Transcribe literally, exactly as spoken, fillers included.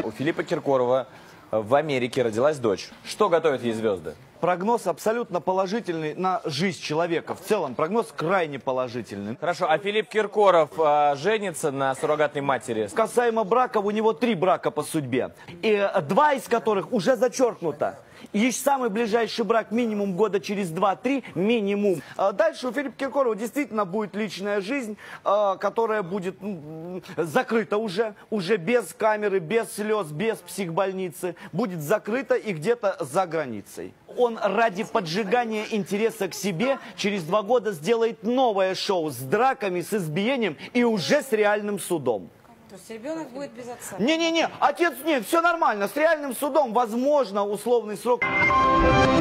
у Филиппа Киркорова в Америке родилась дочь. Что готовят ей звезды? Прогноз абсолютно положительный на жизнь человека. В целом прогноз крайне положительный. Хорошо, а Филипп Киркоров а, женится на суррогатной матери? Касаемо браков, у него три брака по судьбе. И два из которых уже зачеркнуто. И самый ближайший брак минимум года через два-три, минимум. А дальше у Филиппа Киркорова действительно будет личная жизнь, которая будет закрыта уже, уже без камеры, без слез, без психбольницы. Будет закрыта и где-то за границей. Он ради поджигания интереса к себе через два года сделает новое шоу с драками, с избиением и уже с реальным судом. То есть ребенок будет без отца? Не-не-не, отец нет, все нормально, с реальным судом возможно условный срок.